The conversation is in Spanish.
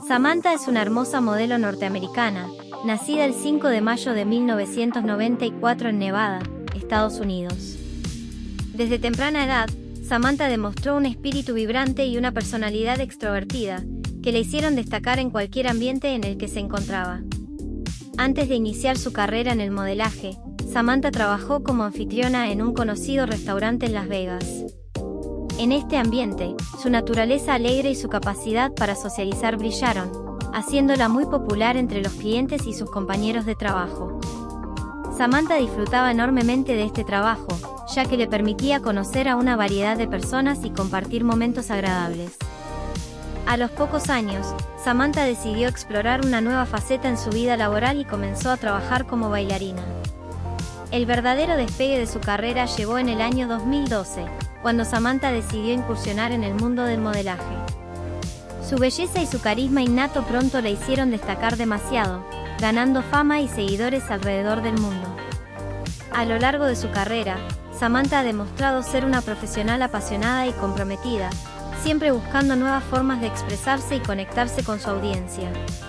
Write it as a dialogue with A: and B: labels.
A: Samantha es una hermosa modelo norteamericana, nacida el 5 de mayo de 1994 en Nevada, Estados Unidos. Desde temprana edad, Samantha demostró un espíritu vibrante y una personalidad extrovertida, que le hicieron destacar en cualquier ambiente en el que se encontraba. Antes de iniciar su carrera en el modelaje, Samantha trabajó como anfitriona en un conocido restaurante en Las Vegas. En este ambiente, su naturaleza alegre y su capacidad para socializar brillaron, haciéndola muy popular entre los clientes y sus compañeros de trabajo. Samantha disfrutaba enormemente de este trabajo, ya que le permitía conocer a una variedad de personas y compartir momentos agradables. A los pocos años, Samantha decidió explorar una nueva faceta en su vida laboral y comenzó a trabajar como bailarina. El verdadero despegue de su carrera llegó en el año 2012, cuando Samantha decidió incursionar en el mundo del modelaje. Su belleza y su carisma innato pronto la hicieron destacar demasiado, ganando fama y seguidores alrededor del mundo. A lo largo de su carrera, Samantha ha demostrado ser una profesional apasionada y comprometida, siempre buscando nuevas formas de expresarse y conectarse con su audiencia.